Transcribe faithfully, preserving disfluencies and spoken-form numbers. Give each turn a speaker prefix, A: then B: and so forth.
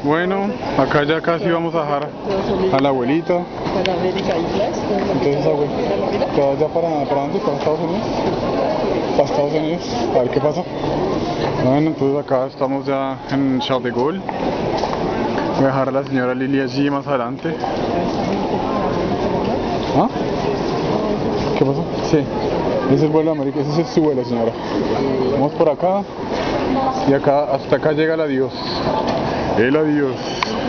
A: Bueno, acá ya casi vamos a dejar a la abuelita.
B: Para América Islas.
A: Entonces, abuelita, ¿te vas ya para, para dónde? ¿Para Estados Unidos? Para Estados Unidos, a ver qué pasa. Bueno, entonces acá estamos ya en Charles de Gaulle. Voy a dejar a la señora Lili allí más adelante. ¿Ah? ¿Qué pasó? Sí, ese es el vuelo de América, ese es su vuelo, señora. Vamos por acá y acá, hasta acá llega el adiós. El adiós.